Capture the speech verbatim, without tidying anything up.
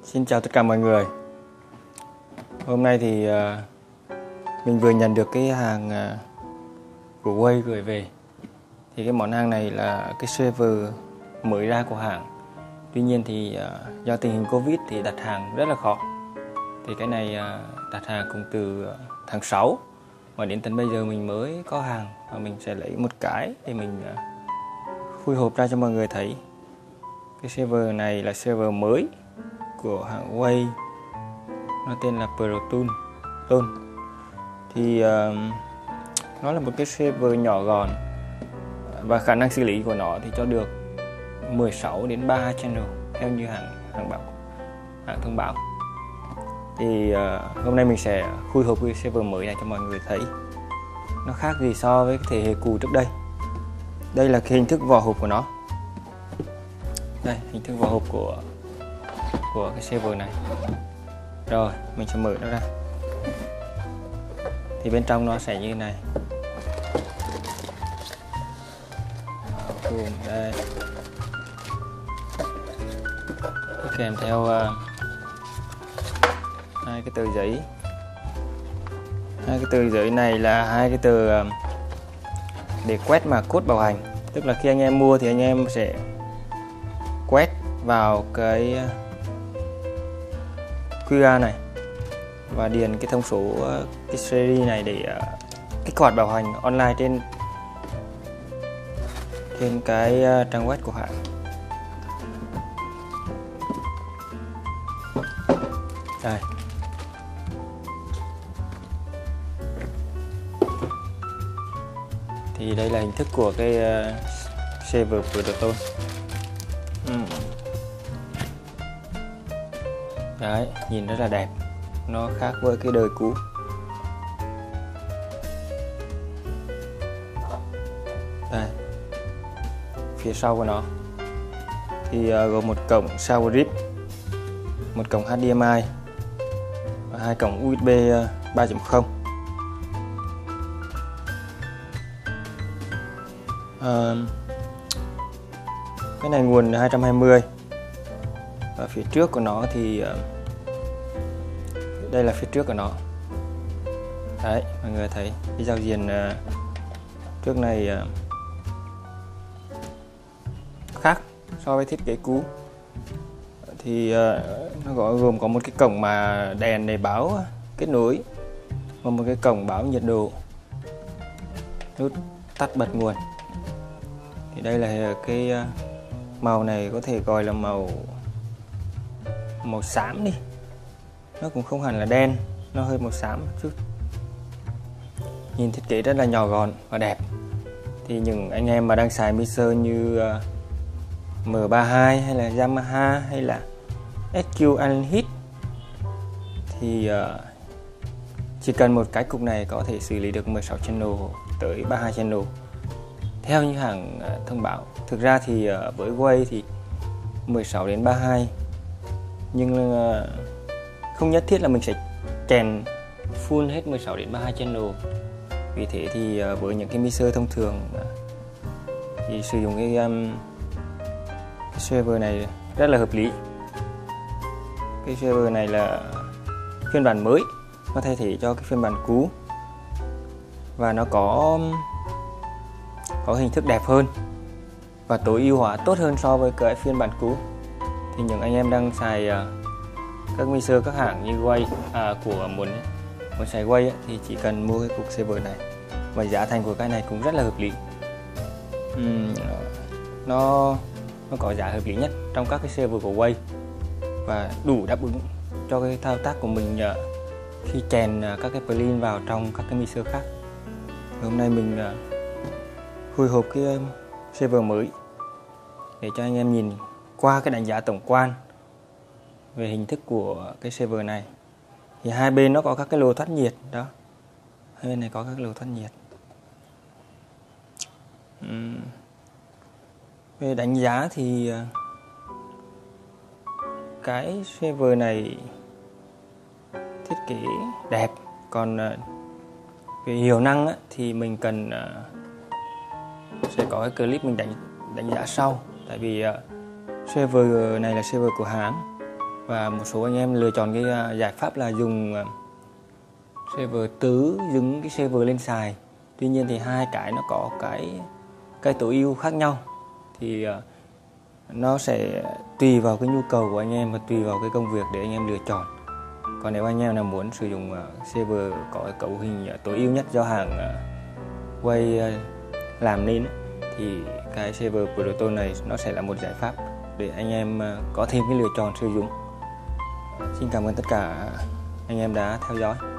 Xin chào tất cả mọi người. Hôm nay thì uh, mình vừa nhận được cái hàng uh, của Way gửi về. Thì cái món hàng này là cái server mới ra của hãng. Tuy nhiên thì uh, do tình hình Covid thì đặt hàng rất là khó. Thì cái này uh, đặt hàng cũng từ uh, tháng sáu và đến tận bây giờ mình mới có hàng, và mình sẽ lấy một cái để mình uh, khui hộp ra cho mọi người thấy. Cái server này là server mới của hãng Way, nó tên là Proton. Thì uh, nó là một cái server nhỏ gọn và khả năng xử lý của nó thì cho được mười sáu đến ba mươi hai channel theo như hãng hãng bảo hãng thông báo. Thì uh, hôm nay mình sẽ khui hộp cái server mới này cho mọi người thấy nó khác gì so với cái thế hệ cũ trước đây. Đây là cái hình thức vỏ hộp của nó. Đây, hình thức vỏ hộp của của cái server này. Rồi, mình sẽ mở nó ra. Thì bên trong nó sẽ như thế này. Đây. Kèm theo uh, hai cái tờ giấy. Hai cái tờ giấy này là hai cái tờ uh, để quét mã code bảo hành. Tức là khi anh em mua thì anh em sẽ quét vào cái quy rờ này và điền cái thông số cái series này để uh, kích hoạt bảo hành online trên trên cái uh, trang web của hãng. Đây. Thì đây là hình thức của cái uh, server Proton. uhm. Đấy, nhìn rất là đẹp. Nó khác với cái đời cũ. Đây, phía sau của nó thì uh, gồm một cổng Sound Rip, một cổng hát đê em i và hai cổng u ét bê uh, ba chấm không. uh, Cái này nguồn hai trăm hai mươi. Và phía trước của nó thì uh, đây là phía trước của nó. Đấy, mọi người thấy cái giao diện uh, trước này uh, khác so với thiết kế cũ. Thì uh, nó có gồm có một cái cổng mà đèn để báo kết nối và một cái cổng báo nhiệt độ, nút tắt bật nguồn. Thì đây là cái uh, màu này có thể gọi là màu màu xám đi, nó cũng không hẳn là đen, nó hơi màu xám một chút. Nhìn thiết kế rất là nhỏ gọn và đẹp. Thì những anh em mà đang xài mixer như uh, em ba hai hay là Yamaha hay là ét quy Unleashed thì uh, chỉ cần một cái cục này có thể xử lý được mười sáu channel tới ba mươi hai channel theo như hãng uh, thông báo. Thực ra thì uh, với Way thì mười sáu đến ba mươi hai, nhưng uh, không nhất thiết là mình sẽ chèn full hết mười sáu đến ba mươi hai channel. Vì thế thì uh, với những cái mixer thông thường uh, thì sử dụng cái, um, cái server này rất là hợp lý. Cái server này là phiên bản mới, nó thay thế cho cái phiên bản cũ và nó có có hình thức đẹp hơn và tối ưu hóa tốt hơn so với cái phiên bản cũ. Thì những anh em đang xài uh, các mixer các hãng như Way à, của muốn muốn xài Way ấy, thì chỉ cần mua cái cục server này và giá thành của cái này cũng rất là hợp lý. uhm, nó nó có giá hợp lý nhất trong các cái server của Way và đủ đáp ứng cho cái thao tác của mình uh, khi chèn uh, các cái plugin vào trong các cái mixer khác. Hôm nay mình uh, khui hộp cái uh, server mới để cho anh em nhìn qua cái đánh giá tổng quan về hình thức của cái server này. Thì hai bên nó có các cái lỗ thoát nhiệt đó, hai bên này có các lỗ thoát nhiệt. uhm. Về đánh giá thì uh, cái server này thiết kế đẹp, còn uh, về hiệu năng á, thì mình cần uh, sẽ có cái clip mình đánh đánh giá sau. Tại vì uh, server này là server của hãng Và một số anh em lựa chọn cái giải pháp là dùng server tứ dứng cái server lên xài. Tuy nhiên thì hai cái nó có cái cái tối ưu khác nhau, thì nó sẽ tùy vào cái nhu cầu của anh em và tùy vào cái công việc để anh em lựa chọn. Còn nếu anh em nào muốn sử dụng server có cái cấu hình tối ưu nhất do hàng Way làm nên thì cái server Proton này nó sẽ là một giải pháp để anh em có thêm cái lựa chọn sử dụng. Xin cảm ơn tất cả anh em đã theo dõi.